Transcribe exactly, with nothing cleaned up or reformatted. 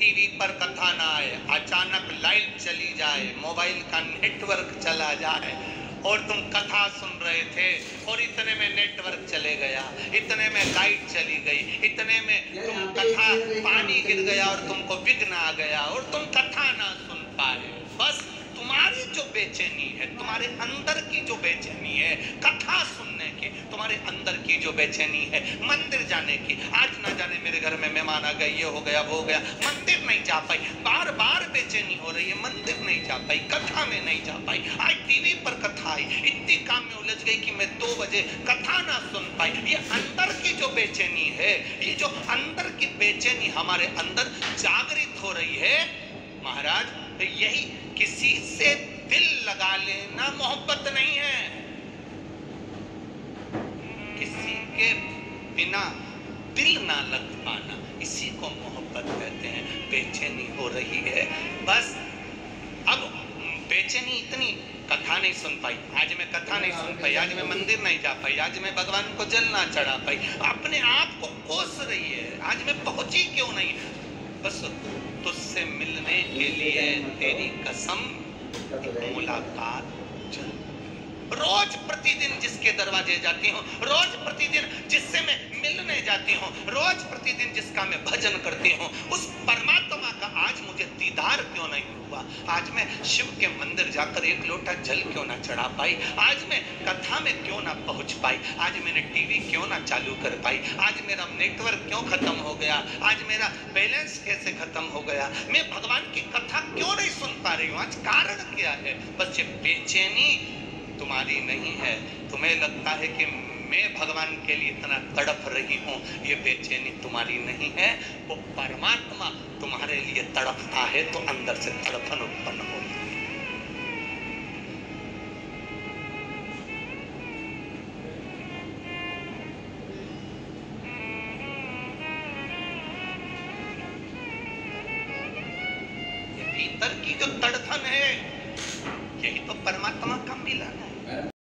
TV पर कथा ना आए, अचानक लाइट चली जाए, मोबाइल का नेटवर्क चला जाए और तुम कथा सुन रहे थे और इतने में नेटवर्क चले गया, इतने में लाइट चली गई, इतने में तुम कथा पानी गिर गया और तुमको विघ्न आ गया और तुम कथा ना सुन पाए। बस तुम्हारी जो बेचैनी है, तुम्हारे अंदर की जो बेचैनी है कथा सुनने की, तुम्हारे अंदर की जो बेचैनी है मंदिर जाने की, आज ना जाने मेरे घर में मेहमान आ गए, ये हो गया वो हो गया, मंदिर नहीं जा पाई, बार बार बेचैनी हो रही है, मंदिर नहीं जा पाई, कथा में नहीं जा पाई, आज टीवी पर कथा आई, इतनी काम में उलझ गई कि मैं दो बजे कथा ना सुन पाई। ये अंदर की जो बेचैनी है, ये जो अंदर की बेचैनी हमारे अंदर जागृत हो रही है महाराज, यही किसी से दिल लगा लेना मोहब्बत नहीं है। किसी के बिना दिल ना लग पाना, इसी को मोहब्बत कहते हैं। बेचैनी हो रही है, बस अब बेचैनी इतनी, कथा नहीं सुन पाई, आज मैं कथा नहीं सुन पाई, आज मैं मंदिर नहीं जा पाई, आज मैं भगवान को जल ना चढ़ा पाई, अपने आप को कोस रही है, आज मैं पहुंची क्यों नहीं। बस तुझसे मिलने के लिए तेरी कसम मुलाकात चल। रोज प्रतिदिन जिसके दरवाजे जाती हूँ, रोज प्रतिदिन जिससे मैं मिलने जाती हूँ, रोज प्रतिदिन जिसका मैं भजन करती हूँ, उस परमात्मा का आज मुझे दीदार क्यों नहीं हुआ। आज मैं शिव के मंदिर जाकर एक लोटा जल क्यों ना चढ़ा पाई, आज मैं कथा में क्यों ना पहुंच पाई, आज मैंने टीवी क्यों ना चालू कर पाई, आज मेरा नेटवर्क क्यों खत्म हो गया, आज मेरा बैलेंस कैसे खत्म हो गया, मैं भगवान की कथा क्यों नहीं सुन पा रही हूँ, आज कारण क्या है। बस ये बेचैनी तुम्हारी नहीं है, तुम्हें लगता है कि मैं भगवान के लिए इतना तड़प रही हूँ, ये बेचैनी तुम्हारी नहीं है, वो परमात्मा तुम्हारे लिए तड़पता है तो अंदर से तड़पन उत्पन्न होती है। ये भीतर की जो तड़फन है, यही तो परमात्मा का मिलन है।